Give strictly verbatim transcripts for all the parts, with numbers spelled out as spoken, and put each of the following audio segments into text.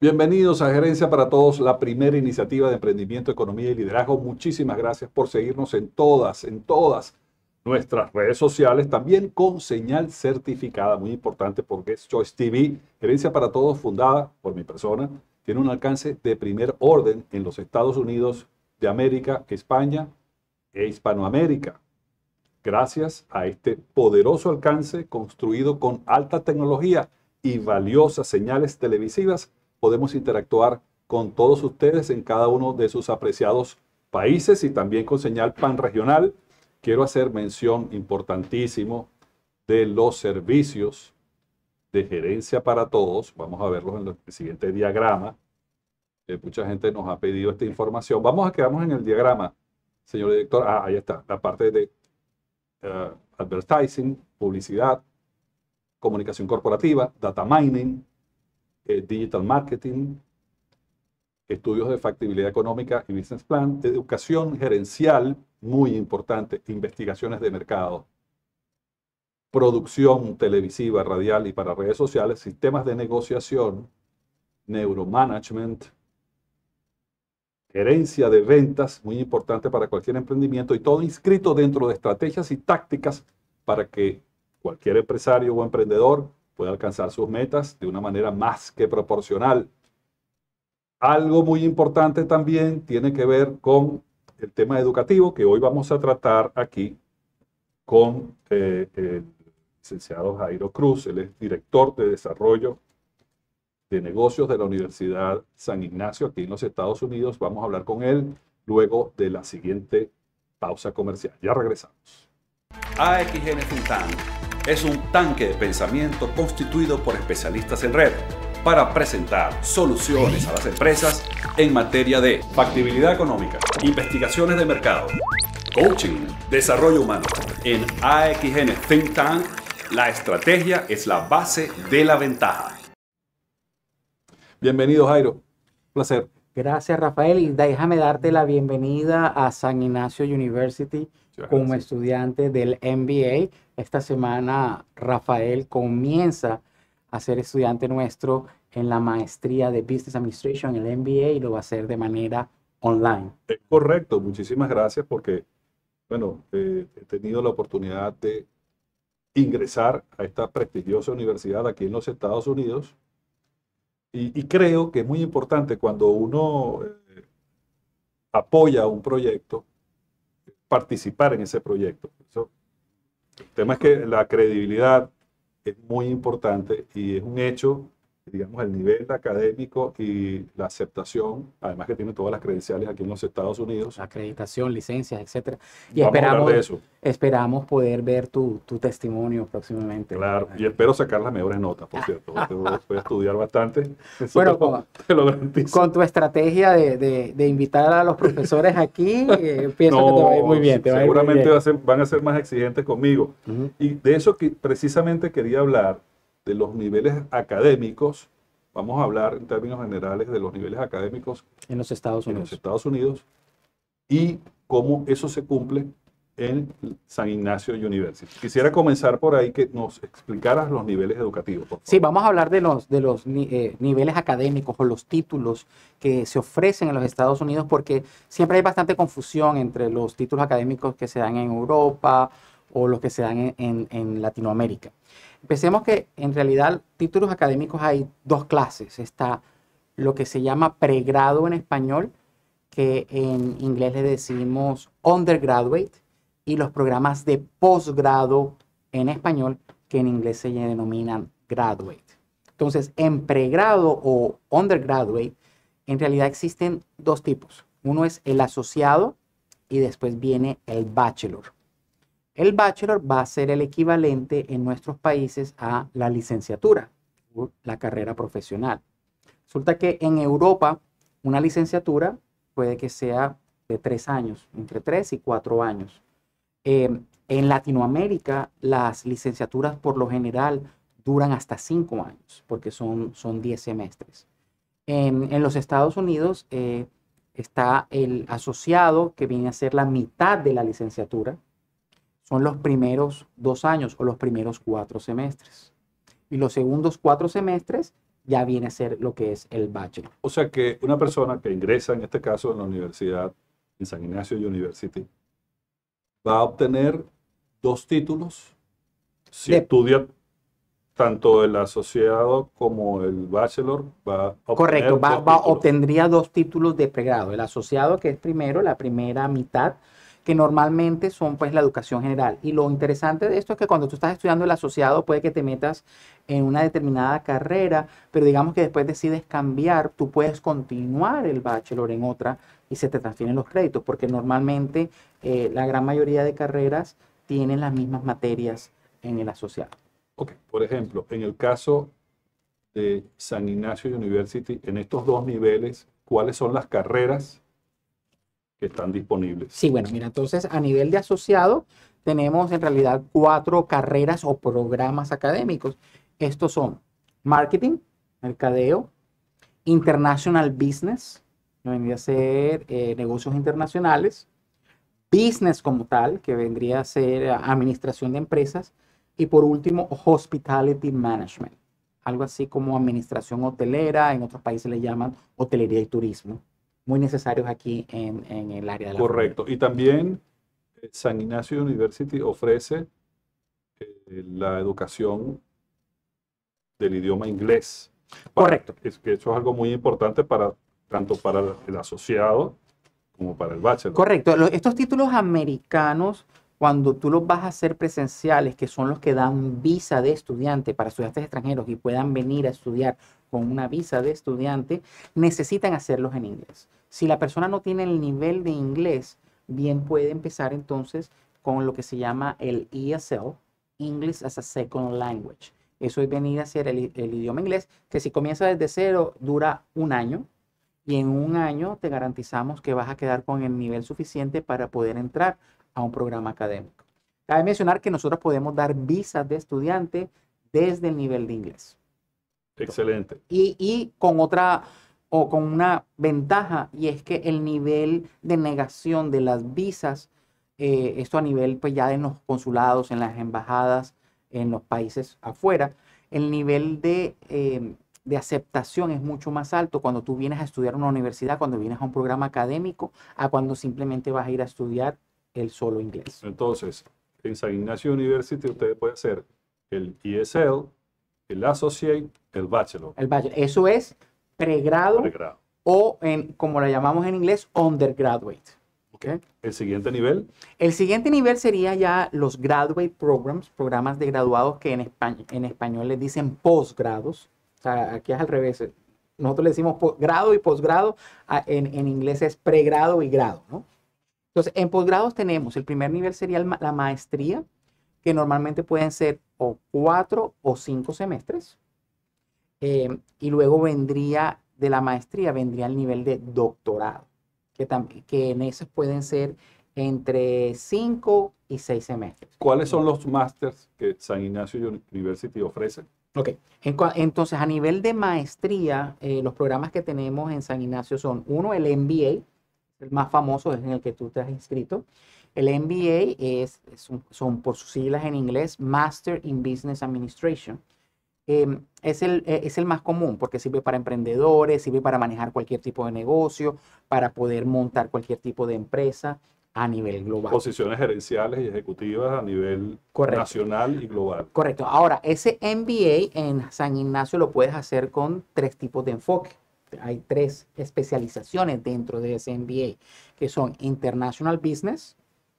Bienvenidos a Gerencia para Todos, la primera iniciativa de emprendimiento, economía y liderazgo. Muchísimas gracias por seguirnos en todas, en todas nuestras redes sociales, también con señal certificada, muy importante porque es Choice T V, Gerencia para Todos, fundada por mi persona, tiene un alcance de primer orden en los Estados Unidos de América, España e Hispanoamérica. Gracias a este poderoso alcance construido con alta tecnología y valiosas señales televisivas, podemos interactuar con todos ustedes en cada uno de sus apreciados países y también con señal panregional. Quiero hacer mención importantísimo de los servicios de Gerencia para Todos. Vamos a verlos en el siguiente diagrama. Eh, mucha gente nos ha pedido esta información. Vamos a quedarnos en el diagrama, señor director. Ah, ahí está, la parte de uh, advertising, publicidad, comunicación corporativa, data mining, Eh, digital marketing, estudios de factibilidad económica y business plan, educación gerencial, muy importante, investigaciones de mercado, producción televisiva, radial y para redes sociales, sistemas de negociación, neuromanagement, gerencia de ventas, muy importante para cualquier emprendimiento y todo inscrito dentro de estrategias y tácticas para que cualquier empresario o emprendedor puede alcanzar sus metas de una manera más que proporcional. Algo muy importante también tiene que ver con el tema educativo que hoy vamos a tratar aquí con eh, el licenciado Jairo Cruz. Él es director de desarrollo de negocios de la Universidad San Ignacio aquí en los Estados Unidos. Vamos a hablar con él luego de la siguiente pausa comercial. Ya regresamos. A X N Think Tank es un tanque de pensamiento constituido por especialistas en red para presentar soluciones a las empresas en materia de factibilidad económica, investigaciones de mercado, coaching, desarrollo humano. En A X N Think Tank, la estrategia es la base de la ventaja. Bienvenido, Jairo. Un placer. Gracias, Rafael, y déjame darte la bienvenida a San Ignacio University como estudiante del M B A. Esta semana Rafael comienza a ser estudiante nuestro en la maestría de Business Administration, el M B A, y lo va a hacer de manera online. Es correcto, muchísimas gracias porque, bueno, eh, he tenido la oportunidad de ingresar a esta prestigiosa universidad aquí en los Estados Unidos y, y creo que es muy importante cuando uno eh, apoya un proyecto, participar en ese proyecto. Eso, el tema es que la credibilidad es muy importante y es un hecho, digamos, el nivel académico y la aceptación, además que tiene todas las credenciales aquí en los Estados Unidos. Acreditación, licencias, etcétera. Y Vamos esperamos, a hablar de eso. esperamos poder ver tu, tu testimonio próximamente. Claro, y espero sacar las mejores notas, por cierto, porque voy a estudiar bastante. Eso Bueno, te, lo, con, te lo garantizo. Con tu estrategia de, de, de invitar a los profesores aquí, eh, pienso no, que te va a ir muy bien. Te seguramente va a ir muy bien. Va a ser, van a ser más exigentes conmigo. Uh-huh. Y de eso que precisamente quería hablar, de los niveles académicos. Vamos a hablar en términos generales de los niveles académicos en los Estados Unidos, en los Estados Unidos y cómo eso se cumple en San Ignacio University. Quisiera comenzar por ahí que nos explicaras los niveles educativos. Por favor. Sí, vamos a hablar de los, de los eh, niveles académicos o los títulos que se ofrecen en los Estados Unidos, porque siempre hay bastante confusión entre los títulos académicos que se dan en Europa o los que se dan en, en, en Latinoamérica. Empecemos que en realidad títulos académicos hay dos clases. Está lo que se llama pregrado en español, que en inglés le decimos undergraduate, y los programas de posgrado en español, que en inglés se denominan graduate. Entonces, en pregrado o undergraduate, en realidad existen dos tipos. Uno es el asociado y después viene el bachelor. El bachelor va a ser el equivalente en nuestros países a la licenciatura, la carrera profesional. Resulta que en Europa una licenciatura puede que sea de tres años, entre tres y cuatro años. Eh, en Latinoamérica las licenciaturas por lo general duran hasta cinco años, porque son, son diez semestres. En, en los Estados Unidos eh, está el asociado, que viene a ser la mitad de la licenciatura. Son los primeros dos años o los primeros cuatro semestres. Y los segundos cuatro semestres ya viene a ser lo que es el bachelor. O sea que una persona que ingresa, en este caso en la universidad, en San Ignacio University, va a obtener dos títulos si De- estudia tanto el asociado como el bachelor. Va a obtener Correcto, va, dos va- títulos. obtendría dos títulos de pregrado. El asociado, que es primero, la primera mitad, que normalmente son pues la educación general. Y lo interesante de esto es que cuando tú estás estudiando el asociado puede que te metas en una determinada carrera, pero digamos que después decides cambiar, tú puedes continuar el bachelor en otra y se te transfieren los créditos, porque normalmente eh, la gran mayoría de carreras tienen las mismas materias en el asociado. Ok, por ejemplo, en el caso de San Ignacio University, en estos dos niveles, ¿cuáles son las carreras que están disponibles? Sí, bueno, mira, entonces a nivel de asociado tenemos en realidad cuatro carreras o programas académicos. Estos son marketing, mercadeo, international business, que vendría a ser eh, negocios internacionales, business como tal, que vendría a ser administración de empresas, y por último, hospitality management, algo así como administración hotelera, en otros países le llaman hotelería y turismo, muy necesarios aquí en, en el área de la Correcto. Y también eh, San Ignacio University ofrece eh, la educación del idioma inglés. Para- Correcto. Es que eso es algo muy importante para tanto para el asociado como para el bachelor. Correcto. Lo- Estos títulos americanos, cuando tú los vas a hacer presenciales, que son los que dan visa de estudiante para estudiantes extranjeros y puedan venir a estudiar con una visa de estudiante, necesitan hacerlos en inglés. Si la persona no tiene el nivel de inglés, bien puede empezar entonces con lo que se llama el E S L, English as a Second Language. Eso es venir a hacer el, el idioma inglés, que si comienza desde cero, dura un año. Y en un año te garantizamos que vas a quedar con el nivel suficiente para poder entrar a un programa académico. Cabe mencionar que nosotros podemos dar visas de estudiante desde el nivel de inglés. Excelente. Y, y con otra o con una ventaja, y es que el nivel de negación de las visas, eh, esto a nivel pues ya en los consulados, en las embajadas, en los países afuera, el nivel de, eh, de aceptación es mucho más alto cuando tú vienes a estudiar en una universidad, cuando vienes a un programa académico, a cuando simplemente vas a ir a estudiar el solo inglés. Entonces, en San Ignacio University usted puede hacer el E S L, el Associate, el Bachelor. El bachelor. Eso es pregrado Pregrado. o, en, como lo llamamos en inglés, undergraduate. ¿Ok? El siguiente nivel, El siguiente nivel sería ya los graduate programs, programas de graduados que en, español, en español les dicen posgrados. O sea, aquí es al revés. Nosotros le decimos grado y posgrado. En, en inglés es pregrado y grado, ¿no? Entonces, en posgrados tenemos, el primer nivel sería el, la maestría, que normalmente pueden ser o cuatro o cinco semestres. Eh, y luego vendría, de la maestría, vendría el nivel de doctorado, que, que en esos pueden ser entre cinco y seis semestres. ¿cuáles son los másters que San Ignacio University ofrece? Ok, en, entonces a nivel de maestría, eh, los programas que tenemos en San Ignacio son, uno, el M B A, el más famoso, es en el que tú te has inscrito. El M B A es, es un, son por sus siglas en inglés, Master in Business Administration. Eh, es, el, eh, es el más común porque sirve para emprendedores, sirve para manejar cualquier tipo de negocio, para poder montar cualquier tipo de empresa a nivel global. Posiciones gerenciales y ejecutivas a nivel Correcto. nacional y global. Correcto. Ahora, ese M B A en San Ignacio lo puedes hacer con tres tipos de enfoque. Hay tres especializaciones dentro de ese M B A, que son International Business,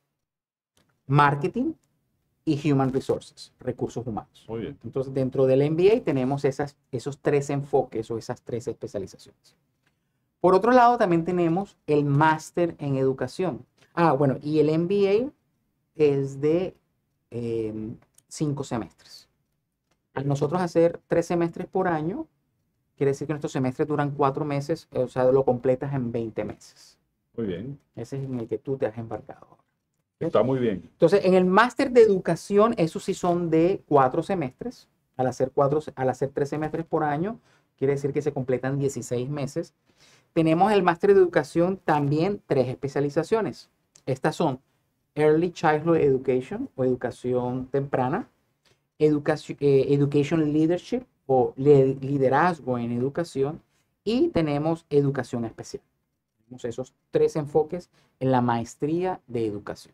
Marketing y Human Resources, recursos humanos. Muy bien. Entonces, dentro del M B A tenemos esas, esos tres enfoques o esas tres especializaciones. Por otro lado, también tenemos el máster en educación. Ah, bueno, y el M B A es de eh, cinco semestres. Al nosotros hacer tres semestres por año, quiere decir que nuestros semestres duran cuatro meses, o sea, lo completas en veinte meses. Muy bien. Ese es en el que tú te has embarcado. Está muy bien. Entonces, en el máster de educación, esos sí son de cuatro semestres. Al hacer, cuatro, al hacer tres semestres por año, quiere decir que se completan dieciséis meses. Tenemos el máster de educación también tres especializaciones. Estas son Early Childhood Education o educación temprana, Education, eh, Education Leadership o liderazgo en educación, y tenemos educación especial. Tenemos esos tres enfoques en la maestría de educación.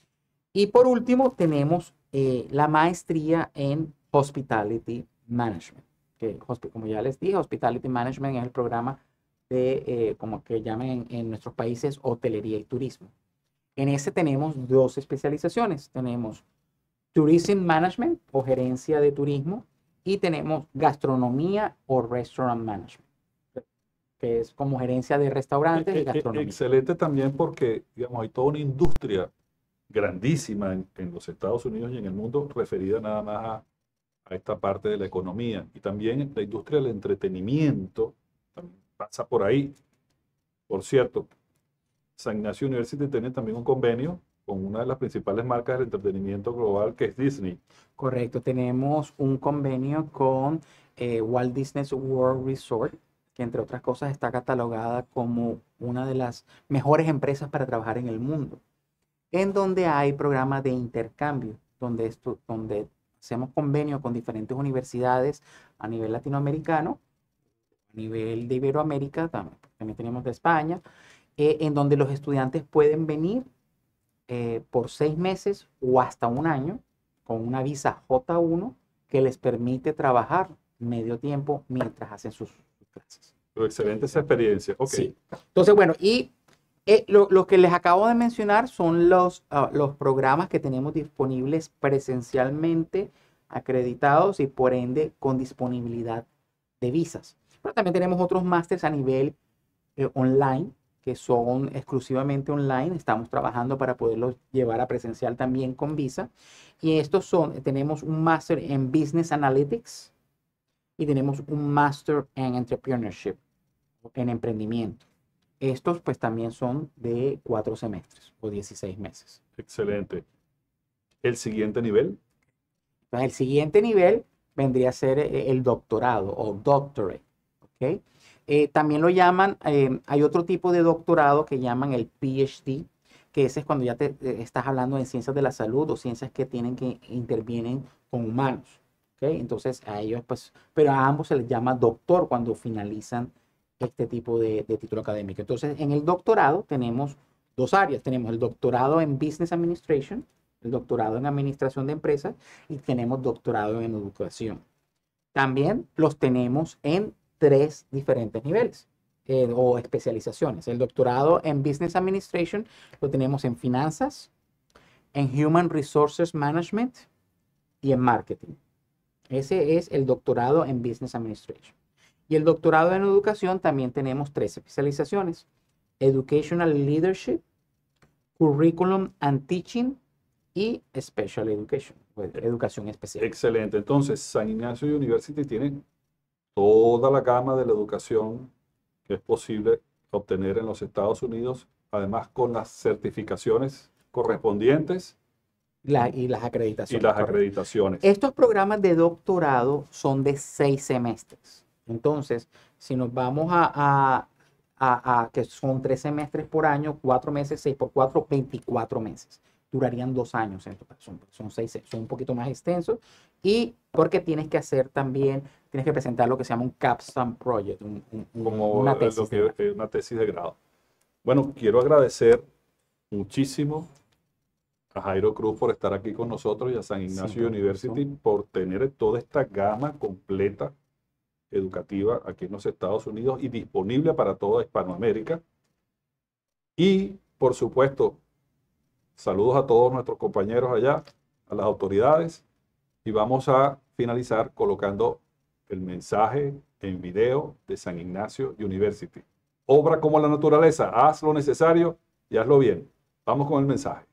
Y por último, tenemos eh, la maestría en Hospitality Management. Que, como ya les dije, Hospitality Management es el programa de, eh, como que llaman en, en nuestros países, hotelería y turismo. En ese tenemos dos especializaciones. Tenemos Tourism Management o gerencia de turismo, y tenemos gastronomía o Restaurant Management, que es como gerencia de restaurantes y gastronomía. Excelente también porque, digamos, hay toda una industria grandísima en, en los Estados Unidos y en el mundo referida nada más a, a esta parte de la economía. Y también la industria del entretenimiento también pasa por ahí. Por cierto, San Ignacio University tiene también un convenio con una de las principales marcas del entretenimiento global, que es Disney. Correcto, tenemos un convenio con eh, Walt Disney World Resort, que entre otras cosas está catalogada como una de las mejores empresas para trabajar en el mundo, en donde hay programas de intercambio, donde, esto, donde hacemos convenio con diferentes universidades a nivel latinoamericano, a nivel de Iberoamérica, también, también tenemos de España, eh, en donde los estudiantes pueden venir eh, por seis meses o hasta un año con una visa J uno que les permite trabajar medio tiempo mientras hacen sus, sus clases. Pero excelente esa experiencia. Okay. Sí. Entonces, bueno, y eh, lo, lo que les acabo de mencionar son los, uh, los programas que tenemos disponibles presencialmente, acreditados y por ende con disponibilidad de visas. Pero también tenemos otros másters a nivel eh, online, que son exclusivamente online. Estamos trabajando para poderlos llevar a presencial también con visa. Y estos son, tenemos un máster en Business Analytics y tenemos un máster en Entrepreneurship, en emprendimiento. Estos pues también son de cuatro semestres o dieciséis meses. Excelente. ¿El siguiente nivel? Entonces, el siguiente nivel vendría a ser el doctorado o doctorate. ¿Okay? Eh, también lo llaman, eh, hay otro tipo de doctorado que llaman el P H D, que ese es cuando ya te eh, estás hablando de ciencias de la salud o ciencias que tienen que intervienen con humanos. ¿Okay? Entonces a ellos pues, pero a ambos se les llama doctor cuando finalizan este tipo de, de título académico. Entonces en el doctorado tenemos dos áreas. Tenemos el doctorado en Business Administration, el doctorado en Administración de Empresas, y tenemos doctorado en Educación. También los tenemos en tres diferentes niveles eh, o especializaciones. El doctorado en Business Administration lo tenemos en Finanzas, en Human Resources Management y en Marketing. Ese es el doctorado en Business Administration. Y el doctorado en Educación también tenemos tres especializaciones: Educational Leadership, Curriculum and Teaching y Special Education, educación especial. Excelente. Entonces, San Ignacio University tiene toda la gama de la educación que es posible obtener en los Estados Unidos, además con las certificaciones correspondientes la, y las acreditaciones. Y las acreditaciones. Estos programas de doctorado son de seis semestres. Entonces, si nos vamos a, a, a, a que son tres semestres por año, cuatro meses, seis por cuatro, veinticuatro meses. Durarían dos años en total. Son, son seis, son un poquito más extensos. Y porque tienes que hacer también, tienes que presentar lo que se llama un capstone project, un, un, como una, tesis lo que, de una tesis de grado. Bueno, quiero agradecer muchísimo a Jairo Cruz por estar aquí con nosotros y a San Ignacio sí, University sí. por tener toda esta gama completa educativa aquí en los Estados Unidos y disponible para toda Hispanoamérica. Y, por supuesto, saludos a todos nuestros compañeros allá, a las autoridades, y vamos a finalizar colocando el mensaje en video de San Ignacio University. Obra como la naturaleza, haz lo necesario y hazlo bien. Vamos con el mensaje.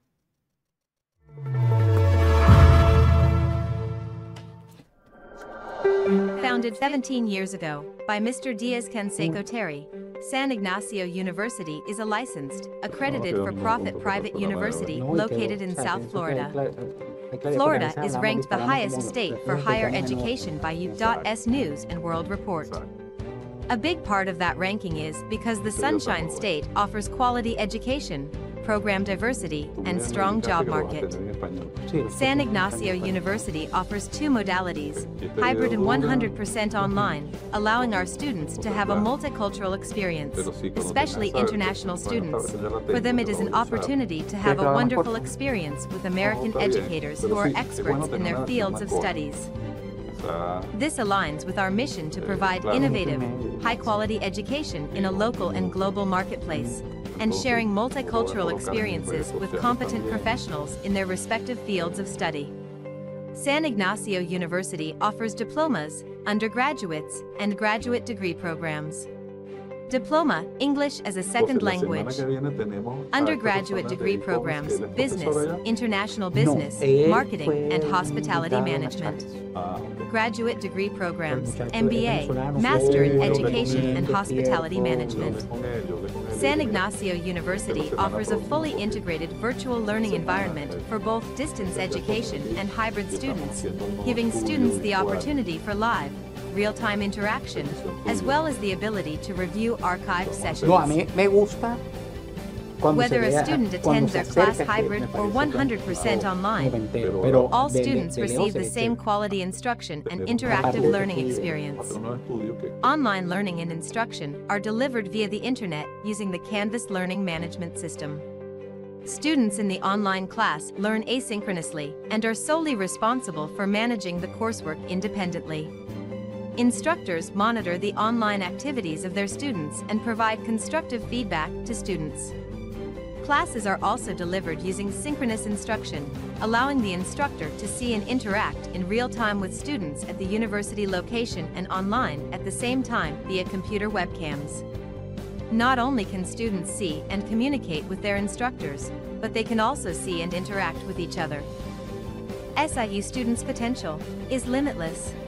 Founded seventeen years ago by Mister Diaz-Canseco Terry, San Ignacio University is a licensed, accredited for-profit private university located in South Florida. Florida is ranked the highest state for higher education by U dot S News and World Report. A big part of that ranking is because the Sunshine State offers quality education, program diversity, and strong job market. San Ignacio University offers two modalities, hybrid and one hundred percent online, allowing our students to have a multicultural experience, especially international students. For them, it is an opportunity to have a wonderful experience with American educators who are experts in their fields of studies. This aligns with our mission to provide innovative, high-quality education in a local and global marketplace, and sharing multicultural experiences with competent professionals in their respective fields of study. San Ignacio University offers diplomas, undergraduates, and graduate degree programs. Diploma, English as a second language. Undergraduate degree programs, business, international business, marketing, and hospitality management. Graduate degree programs, M B A, Master in Education and Hospitality Management. San Ignacio University offers a fully integrated virtual learning environment for both distance education and hybrid students, giving students the opportunity for live, real-time interaction, as well as the ability to review archived sessions. No, a mí me gusta Whether a student attends their class hybrid or one hundred percent online, all students receive the same quality instruction and interactive learning experience. Online learning and instruction are delivered via the internet using the Canvas Learning Management System. Students in the online class learn asynchronously and are solely responsible for managing the coursework independently. Instructors monitor the online activities of their students and provide constructive feedback to students. Classes are also delivered using synchronous instruction, allowing the instructor to see and interact in real time with students at the university location and online at the same time via computer webcams. Not only can students see and communicate with their instructors, but they can also see and interact with each other. S I U students' potential is limitless.